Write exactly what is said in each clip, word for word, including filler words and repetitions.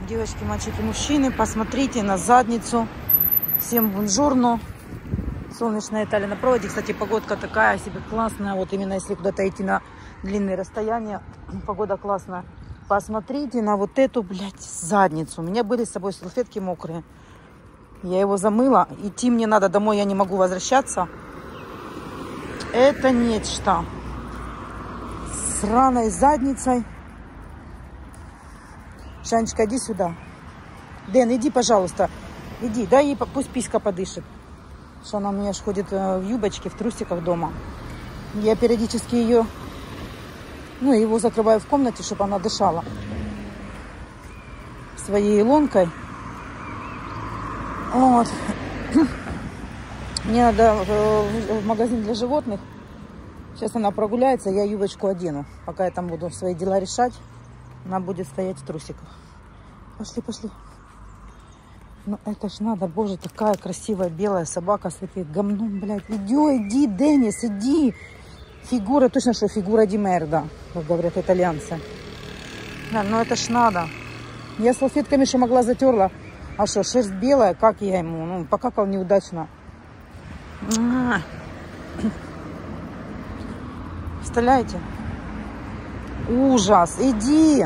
Девочки, мальчики, мужчины, посмотрите на задницу. Всем бонжорно. Солнечная Италия на проводе. Кстати, погодка такая себе классная. Вот именно если куда-то идти на длинные расстояния, погода классная. Посмотрите на вот эту, блядь, задницу. У меня были с собой салфетки мокрые. Я его замыла. Идти мне надо домой, я не могу возвращаться. Это нечто. С сраной задницей. Шанечка, иди сюда. Дэн, иди, пожалуйста. Иди, дай ей, пусть писька подышит. Что она у меня ж ходит в юбочке, в трусиках дома. Я периодически ее, ну, его закрываю в комнате, чтобы она дышала. Своей лонкой. Вот. Мне надо в магазин для животных. Сейчас она прогуляется, я юбочку одену. Пока я там буду свои дела решать, она будет стоять в трусиках. Пошли, пошли. Ну это ж надо, боже, такая красивая белая собака с таким гомном, блядь. Иди, иди, Денис, иди. Фигура, точно, что фигура Ди Мерда, как говорят итальянцы. Да, ну это ж надо. Я салфетками еще могла затерла. А что, шерсть белая, как я ему? Ну, покакал неудачно. Представляете? Ужас, иди.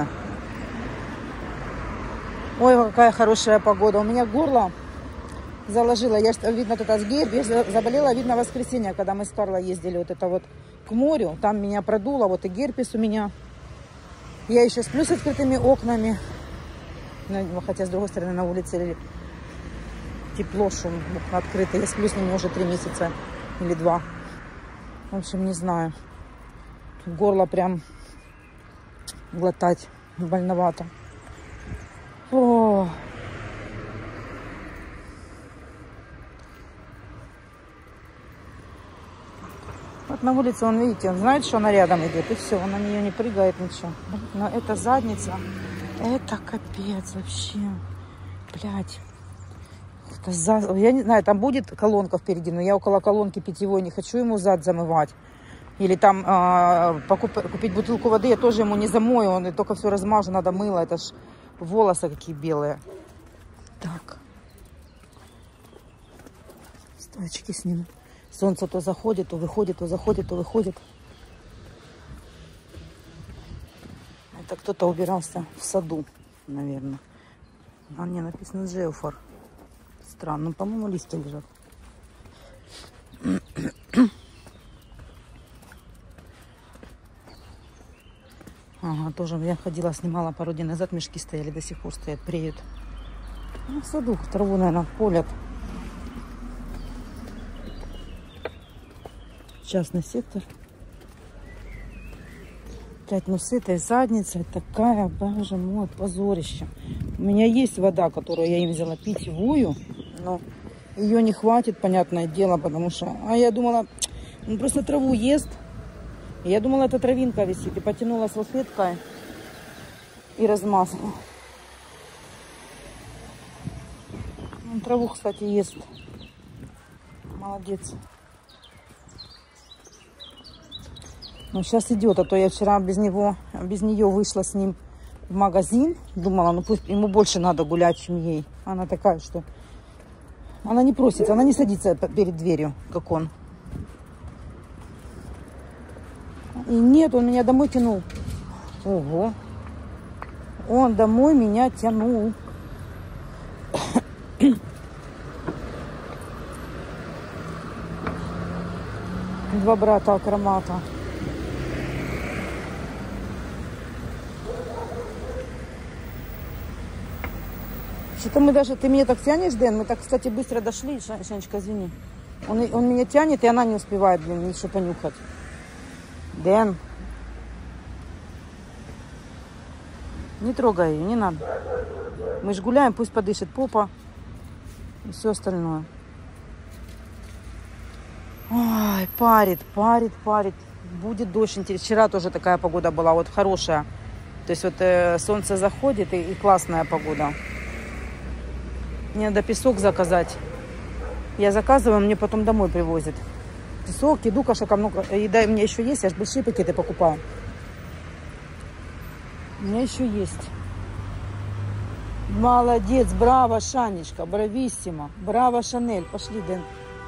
Ой, какая хорошая погода. У меня горло заложило. Я, видно, тут от герпес заболела, видно, в воскресенье, когда мы с Карлой ездили вот это вот к морю. Там меня продуло, вот и герпес у меня. Я еще сплю с открытыми окнами. Ну, хотя, с другой стороны, на улице тепло, шум, окна открыты. Я сплю с ними уже три месяца или два. В общем, не знаю. Горло прям глотать больновато. О. Вот на улице он, видите, он знает, что она рядом идет, и все, он на нее не прыгает, ничего. Но эта задница, это капец вообще. Блядь. Это за... Я не знаю, там будет колонка впереди, но я около колонки питьевой не хочу ему зад замывать. Или там э, покуп... купить бутылку воды, я тоже ему не замою, он только все размажу, надо мыло, это ж волосы какие белые. Так. Стойчики сниму. Солнце то заходит, то выходит, то заходит, то выходит. Это кто-то убирался в саду, наверное. А не, написано Geophar. Странно, ну, по-моему, листья лежат. Ага, тоже я ходила, снимала пару дней назад, мешки стояли, до сих пор стоят, преют. Ну, в саду траву, наверное, полят. Частный сектор. Опять, ну с этой задницей такая, боже мой, позорище. У меня есть вода, которую я им взяла питьевую, но ее не хватит, понятное дело, потому что... А я думала, он просто траву ест. Я думала, это травинка висит. И потянула салфеткой и размазала. Он траву, кстати, ест. Молодец. Ну, сейчас идет, а то я вчера без него, без нее вышла с ним в магазин. Думала, ну пусть ему больше надо гулять, чем ей. Она такая, что... Она не просится, она не садится перед дверью, как он. И нет, он меня домой тянул. Ого. Он домой меня тянул. Два брата акромата. Что-то мы даже... Ты меня так тянешь, Дэн? Мы так, кстати, быстро дошли. Шанечка, извини. Он, он меня тянет, и она не успевает, блин, еще понюхать. Дэн. Не трогай ее, не надо. Мы же гуляем, пусть подышит попа. И все остальное. Ой, парит, парит, парит. Будет дождь, интересно. Вчера тоже такая погода была, вот хорошая. То есть вот э, солнце заходит, и, и классная погода. Мне надо песок заказать. Я заказываю, мне потом домой привозят. Песок, еду, кошака много. Еда у меня еще есть, я же большие пакеты покупаю. У меня еще есть. Молодец, браво, Шанечка, брависсимо. Браво, Шанель. Пошли, Дэн.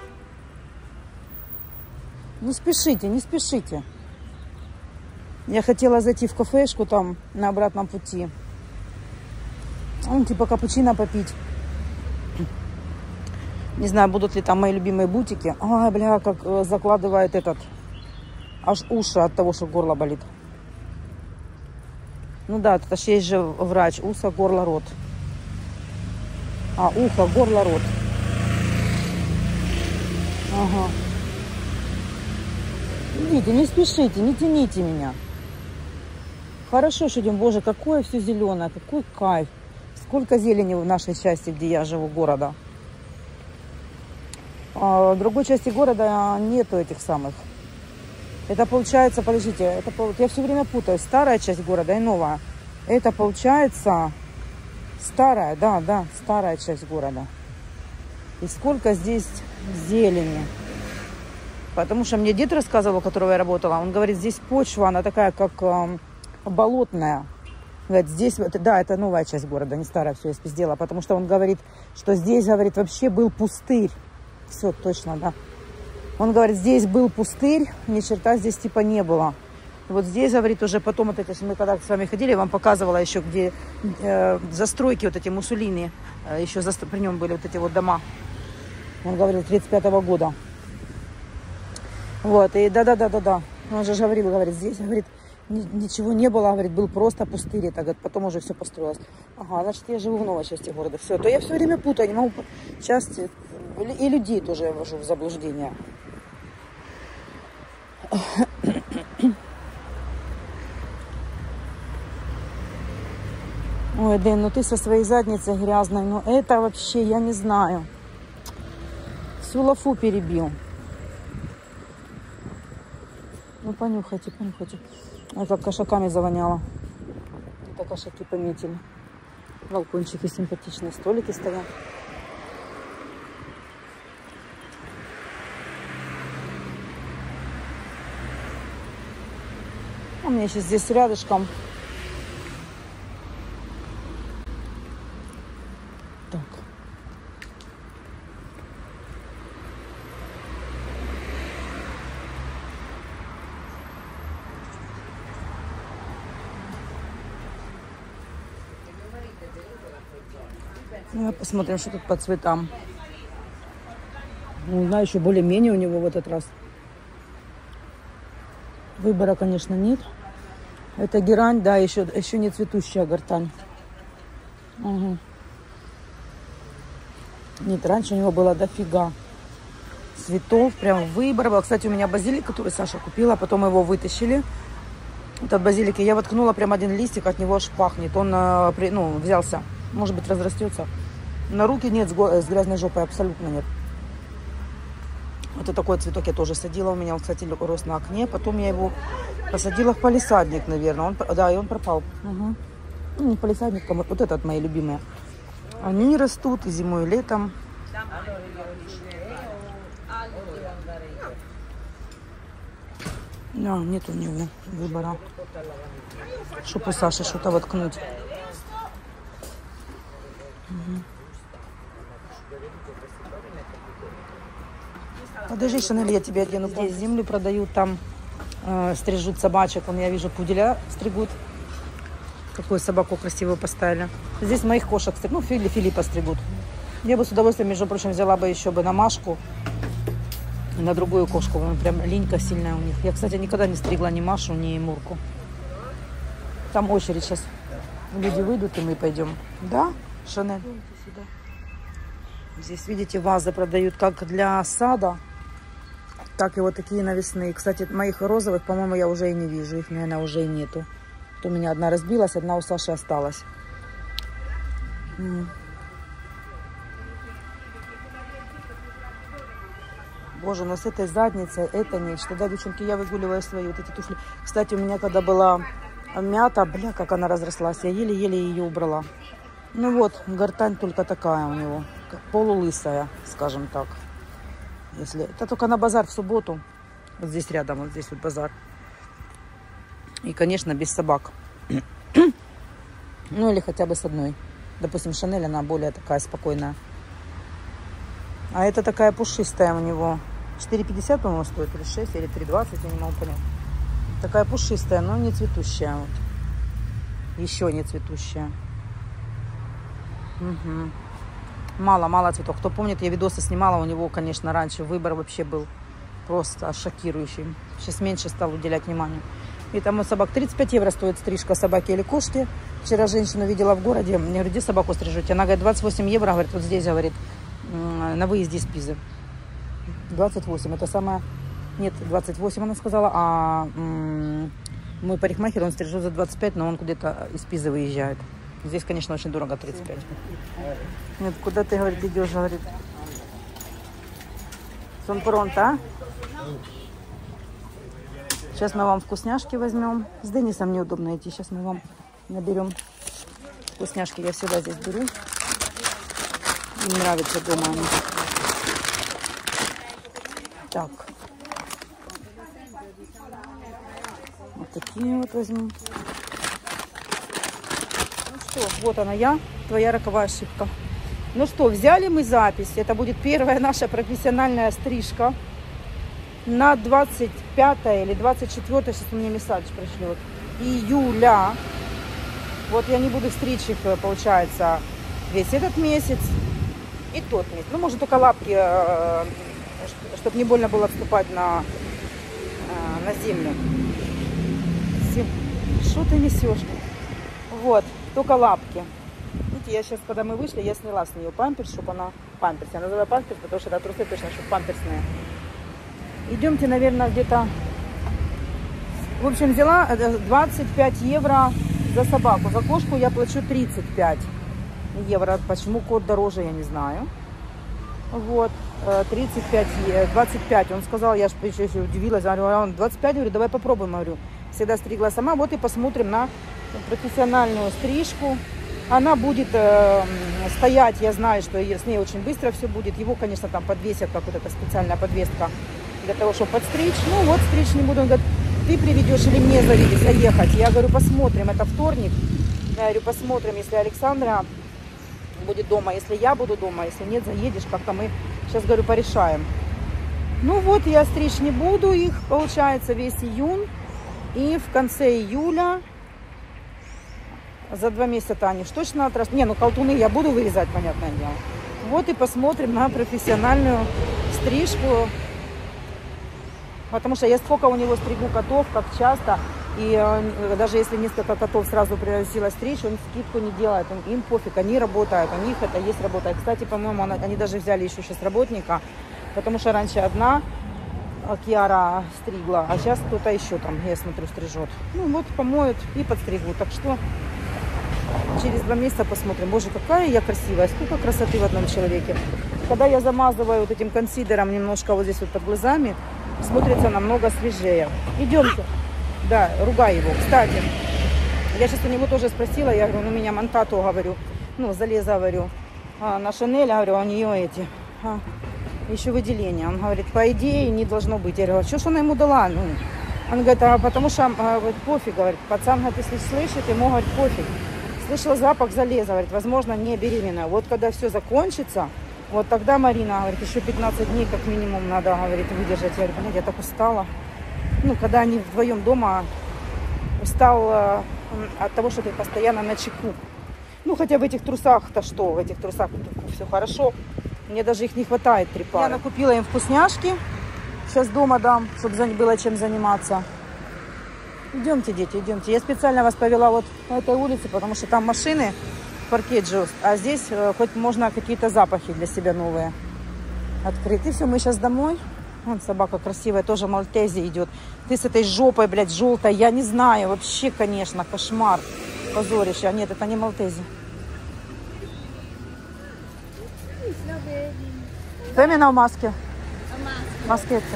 Не спешите, не спешите. Я хотела зайти в кафешку там на обратном пути. Ну, типа капучино попить. Не знаю, будут ли там мои любимые бутики. Ай, бля, как закладывает этот. Аж уши от того, что горло болит. Ну да, тут аж есть же врач. Ухо, горло, рот. А, ухо, горло, рот. Ага. Идите, не спешите, не тяните меня. Хорошо, что идем. Боже, какое все зеленое, какой кайф. Сколько зелени в нашей части, где я живу, города. А в другой части города нету этих самых. Это получается, подождите, это, я все время путаю. Старая часть города и новая. Это получается старая, да, да, старая часть города. И сколько здесь зелени. Потому что мне дед рассказывал, у которого я работала, он говорит, здесь почва, она такая, как э, болотная. Говорит, здесь, да, это новая часть города, не старая, все я спиздела. Потому что он говорит, что здесь, говорит, вообще был пустырь. Все, точно, да. Он говорит, здесь был пустырь, ни черта здесь типа не было. И вот здесь, говорит, уже потом, вот эти, мы когда с вами ходили, я вам показывала еще, где э, застройки, вот эти Муссолини, э, еще за, при нем были вот эти вот дома. Он говорил, тридцать пятого года. Вот, и да-да-да-да-да. Он же говорил, говорит, здесь, говорит, ничего не было, говорит, был просто пустырь. Это, говорит, потом уже все построилось. Ага, значит, я живу в новой части города. Все, то я все время путаю, не могу части. И людей тоже я ввожу в заблуждение. Ой, Дэн, ну ты со своей задницей грязной, ну это вообще, я не знаю. Всю лафу перебил. Ну понюхайте, понюхайте. Ой, как кошаками завоняло. Это кошаки пометили. Балкончики симпатичные, столики стоят. У меня сейчас здесь рядышком. Так. Ну, посмотрим, что тут по цветам. Не знаю, еще более-менее у него в этот раз. Выбора, конечно, нет. Это герань, да, еще, еще не цветущая гортань. Угу. Нет, раньше у него было дофига цветов, прям выбор был. Кстати, у меня базилик, который Саша купила, потом его вытащили. Этот базилик, я воткнула прям один листик, от него аж пахнет. Он, ну, взялся, может быть, разрастется. На руки нет, с грязной жопой абсолютно нет. Вот такой цветок я тоже садила. У меня он, кстати, рос на окне. Потом я его посадила в палисадник, наверное. Он, да, и он пропал. Угу. Ну, не палисадник, а вот этот мои любимые. Они растут и зимой, и летом. Да, нет у него выбора. Чтоб у Саши что-то воткнуть. Угу. Подожди, Шанель, я тебе одену. Здесь землю продают, там э, стрижут собачек. Вон, я вижу, пуделя стригут. Какую собаку красивую поставили. Здесь моих кошек стригут. Ну, Фили, Филиппа стригут. Я бы с удовольствием, между прочим, взяла бы еще бы на Машку. На другую кошку. Вон, прям линька сильная у них. Я, кстати, никогда не стригла ни Машу, ни Мурку. Там очередь сейчас. Люди выйдут, и мы пойдем. Да, Шанель? Здесь, видите, вазы продают как для сада, так и вот такие навесные. Кстати, моих розовых, по-моему, я уже и не вижу. Их, наверное, уже и нету. Вот у меня одна разбилась, одна у Саши осталась. Боже, но с этой задницей это нечто. Да, девчонки, я выгуливаю свои вот эти туфли. Кстати, у меня когда была мята, бля, как она разрослась. Я еле-еле ее убрала. Ну вот, гортань только такая у него. Полулысая, скажем так. Если... Это только на базар в субботу. Вот здесь рядом, вот здесь вот базар. И, конечно, без собак. Ну, или хотя бы с одной. Допустим, Шанель, она более такая спокойная. А это такая пушистая у него. четыре пятьдесят, по-моему, стоит, или шесть, или три двадцать, я не могу понять. Такая пушистая, но не цветущая. Вот. Еще не цветущая. Угу. Мало-мало цветов. Кто помнит, я видосы снимала, у него, конечно, раньше выбор вообще был просто шокирующий. Сейчас меньше стал уделять внимания. И там у собак тридцать пять евро стоит стрижка собаки или кошки. Вчера женщину видела в городе. Мне говорю, где собаку стрижете? Она говорит, двадцать восемь евро, говорит, вот здесь, говорит, на выезде из Пизы. двадцать восемь, это самое... Нет, двадцать восемь она сказала, а м- мой парикмахер, он стрижет за двадцать пять, но он куда-то из Пизы выезжает. Здесь, конечно, очень дорого, тридцать пять. Нет, куда ты, говорит, идешь, говорит. Сон пронто, а? Сейчас мы вам вкусняшки возьмем. С Денисом неудобно идти. Сейчас мы вам наберем вкусняшки. Я всегда здесь беру. Мне нравится дома они. Так. Вот такие вот возьмем. Ну что, вот она я, твоя роковая ошибка. Ну что, взяли мы запись. Это будет первая наша профессиональная стрижка. На двадцать пятое или двадцать четвёртое, сейчас мне месседж пришлет, июля. Вот я не буду стричь их, получается, весь этот месяц и тот месяц. Ну, может, только лапки, чтобы не больно было отступать на, на землю. Что ты несешь? Вот, только лапки. Видите, я сейчас, когда мы вышли, я сняла с нее памперс, чтобы она... Памперс, я называю памперс, потому что это трусы точно, чтобы памперсные. Идемте, наверное, где-то... В общем, взяла двадцать пять евро за собаку. За кошку я плачу тридцать пять евро. Почему кот дороже, я не знаю. Вот, тридцать пять, двадцать пять. Он сказал, я же еще удивилась. Говорю, он двадцать пять, говорю, давай попробуем. Говорю, всегда стригла сама. Вот и посмотрим на профессиональную стрижку. Она будет э, стоять, я знаю, что с ней очень быстро все будет. Его, конечно, там подвесят, как вот эта специальная подвеска для того, чтобы подстричь. Ну вот, стричь не буду. Он говорит, ты приведешь или мне заехать? Я говорю, посмотрим, это вторник. Я говорю, посмотрим, если Александра будет дома, если я буду дома, если нет, заедешь, как-то мы сейчас, говорю, порешаем. Ну вот, я стричь не буду их, получается, весь июнь. И в конце июля... За два месяца они точно отрастут. Не, ну колтуны я буду вырезать, понятное дело. Вот и посмотрим на профессиональную стрижку. Потому что я сколько у него стригу котов, как часто. И э, даже если несколько котов сразу приносила стричь, он скидку не делает. Он, им пофиг, они работают, у них это есть работа. И, кстати, по-моему, они даже взяли еще сейчас работника. Потому что раньше одна Киара стригла, а сейчас кто-то еще там, я смотрю, стрижет. Ну вот, помоют и подстригут. Так что... Через два месяца посмотрим. Боже, какая я красивая. Сколько красоты в одном человеке. Когда я замазываю вот этим консилером немножко вот здесь вот под глазами, смотрится намного свежее. Идемте. Да, ругай его. Кстати, я сейчас у него тоже спросила, я говорю, ну меня Монтато, говорю, ну, залеза, говорю, а, на Шанель, говорю, у нее эти, а, еще выделения. Он говорит, по идее не должно быть. Я говорю, а что ж она ему дала? Ну, он говорит, а потому что, а, говорит, пофиг, говорит, пацан, говорит, если слышит, ему, говорит, пофиг. Слышала запах залеза, говорит, возможно, не беременная. Вот когда все закончится, вот тогда, Марина, говорит, еще пятнадцать дней как минимум надо, говорит, выдержать. Я говорю, блин, я так устала. Ну, когда они вдвоем дома, устал э, от того, что ты постоянно на чеку. Ну, хотя в этих трусах-то что, в этих трусах все хорошо. Мне даже их не хватает, три пары. Я накупила им вкусняшки. Сейчас дома дам, чтобы было чем заниматься. Идемте, дети, идемте. Я специально вас повела вот по этой улице, потому что там машины, паркеджио, а здесь э, хоть можно какие-то запахи для себя новые открыть. И все, мы сейчас домой. Вон собака красивая, тоже мальтези идет. Ты с этой жопой, блядь, желтой, я не знаю. Вообще, конечно, кошмар. Позорище. А нет, это не мальтези. Фемина в маске. Маске это.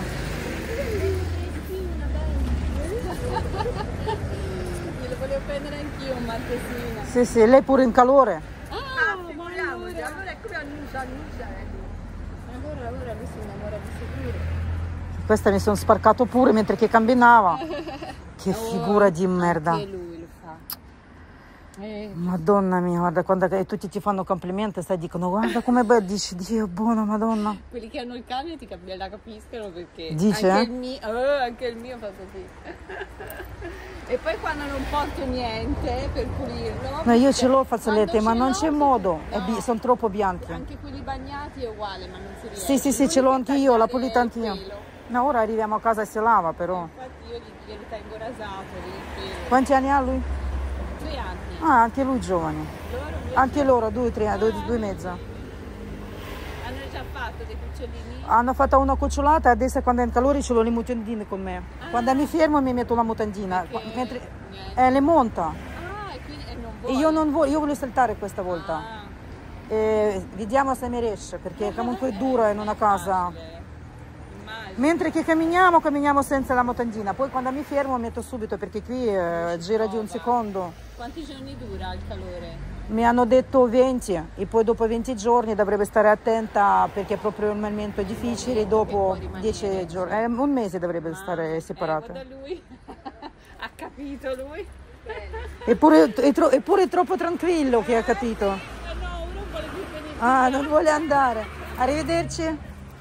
Volevo prendere anch'io un marchesino. Sì, sì, lei pure in calore. Ah, figuriamoci, allora è come annuncia, annuncia. Allora, allora lui si innamora di sicuro. Questa mi sono sparcato pure mentre che camminava. Che figura di merda. Anche lui lo fa. Eh. Madonna mia, guarda, quando e tutti ti fanno complimenti, stai dicono guarda come bello, dici Dio buono, Madonna. Quelli che hanno il cane ti cap- la capiscono perché Dice, anche, eh? il mio, oh, anche il mio fa così. E poi quando non porto niente per pulirlo... No, io ce l'ho fazzoletti, quando ma ce non l'ho, c'è si- modo, è no, bi- sono troppo bianchi. anche quelli bagnati è uguale, ma non si riesce. Sì, sì, sì, ce l'ho anche io, l'ho pulita anche io. Pelo. No, ora arriviamo a casa e si lava però. Infatti io gli, glieli tengo rasato lì il pelo. Quanti anni ha lui? Due anni. Ah, anche lui giovane. Loro due Anche loro, due, tre, due, due e mezza. hanno già fatto dei cucciolini. Hanno fatto una cucciolata, adesso quando è in calore ce l'ho le mutandine con me. Quando mi fermo mi metto la mutandina, Perché mentre niente. eh, le monta. Ah, e quindi e non E vuole. io non voglio, io voglio saltare questa volta. Ah. E vediamo se mi riesce, perché comunque è duro in una casa. Immagino. Mentre che camminiamo, camminiamo senza la mutandina. Poi quando mi fermo metto subito, perché qui eh, gira di un secondo. Quanti giorni dura il calore? Mi hanno detto venti e poi dopo venti giorni dovrebbe stare attenta perché proprio il momento è difficile, dopo dieci giorni, eh, un mese dovrebbe stare separata. Eh, guarda lui, ha capito lui. Eppure è, tro- eppure è troppo tranquillo che ha capito. Eh no, uno vuole più venire. Ah, non vuole andare. Arrivederci.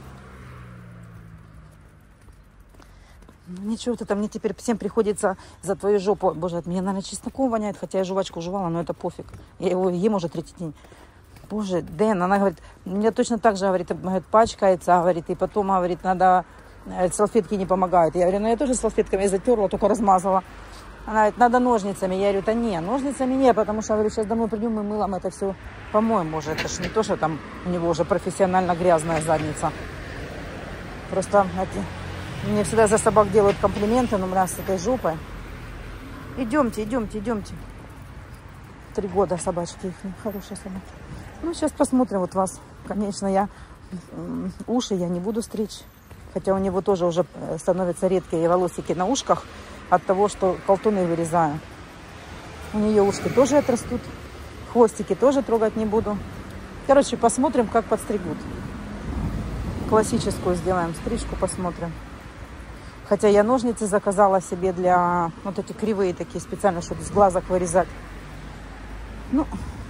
Ничего, ты там мне теперь всем приходится за твою жопу. Боже, от меня, наверное, чесноком воняет, хотя я жвачку жевала, но это пофиг. Я его ем уже третий день. Боже, Дэн, она говорит, мне точно так же, говорит, говорит, пачкается, говорит, и потом, говорит, надо, салфетки не помогают. Я говорю, ну я тоже салфетками затерла, только размазала. Она говорит, надо ножницами. Я говорю, да не, ножницами не, потому что, говорю, сейчас домой придем, мы мылом это все помоем. Боже, это ж не то, что там у него уже профессионально грязная задница. Просто это... Мне всегда за собак делают комплименты, но у нас с этой жопой. Идемте, идемте, идемте. Три года собачки их, хорошие собаки. Ну, сейчас посмотрим вот вас. Конечно, я уши я не буду стричь. Хотя у него тоже уже становятся редкие волосики на ушках от того, что колтуны вырезаю. У нее ушки тоже отрастут. Хвостики тоже трогать не буду. Короче, посмотрим, как подстригут. Классическую сделаем стрижку, посмотрим. Хотя я ножницы заказала себе для вот эти кривые такие специально, чтобы с глазок вырезать. Ну,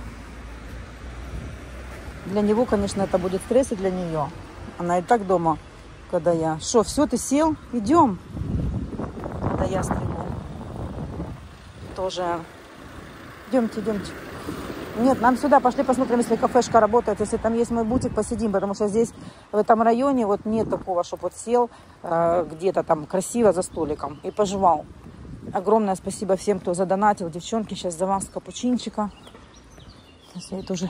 для него, конечно, это будет стресс, и для нее. Она и так дома, когда я... Что, все, ты сел? Идем. Когда я стригу. Тоже. Идемте, идемте. Нет, нам сюда пошли посмотрим, если кафешка работает, если там есть мой бутик, посидим, потому что здесь, в этом районе, вот нет такого, чтобы вот сел э, где-то там красиво за столиком и пожевал. Огромное спасибо всем, кто задонатил. Девчонки, сейчас за вас капучинчика. Сейчас я тоже...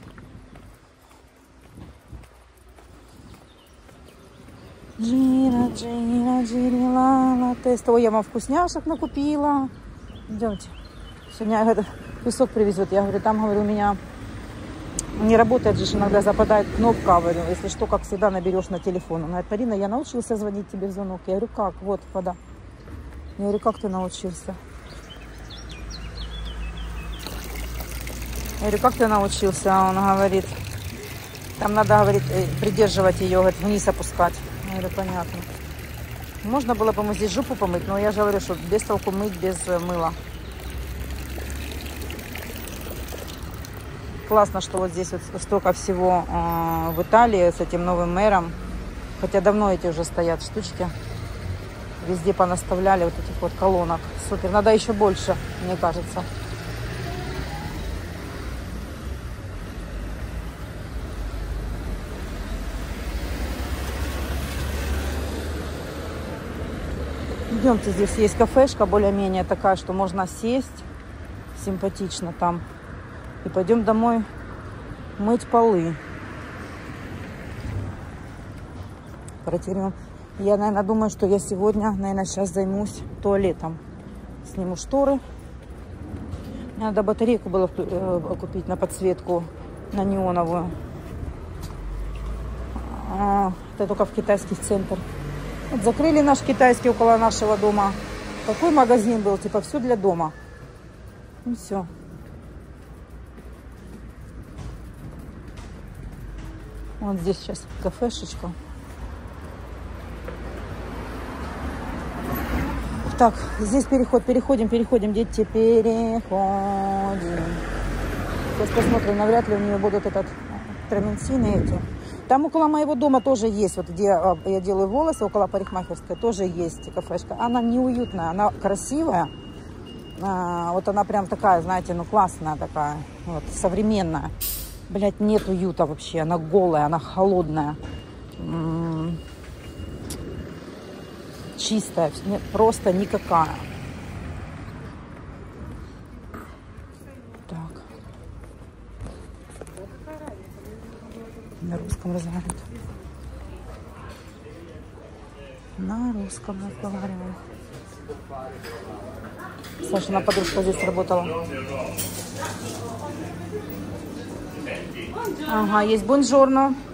Джира, джира, джирила, тест. Ой, я вам вкусняшек накупила. Идемте. Сегодня этот песок привезет. Я говорю, там, говорю, у меня не работает же, иногда западает кнопка, говорю, если что, как всегда, наберешь на телефон. Она говорит, Марина, я научился звонить тебе в звонок. Я говорю, как? Вот, вода. Я говорю, как ты научился? Я говорю, как ты научился? Он говорит, там надо, говорит, придерживать ее, говорит, вниз опускать. Я говорю, понятно. Можно было бы ему здесь жопу помыть, но я же говорю, что без толку мыть без мыла. Классно, что вот здесь вот столько всего э, в Италии с этим новым мэром. Хотя давно эти уже стоят штучки. Везде понаставляли вот этих вот колонок. Супер. Надо еще больше, мне кажется. Идемте, здесь есть кафешка более-менее такая, что можно сесть симпатично там. И пойдем домой мыть полы. Протерем. Я, наверное, думаю, что я сегодня, наверное, сейчас займусь туалетом. Сниму шторы. Мне надо батарейку было купить на подсветку, на неоновую. А, это только в китайский центр. Вот закрыли наш китайский около нашего дома. Такой магазин был, типа все для дома. И все. Вот здесь сейчас кафешечка. Так, здесь переход, переходим, переходим, дети, переходим. Сейчас посмотрим, навряд ли у нее будут этот траментины эти. Там около моего дома тоже есть, вот где я делаю волосы, около парикмахерской, тоже есть кафешка. Она неуютная, она красивая. А, вот она прям такая, знаете, ну классная такая, вот, современная. Блять, нет уюта вообще, она голая, она холодная. М-м- чистая, нет, просто никакая. Так. На русском разговаривают. На русском разговариваю. Сашина подружка здесь работала. Ага, есть бонжорно.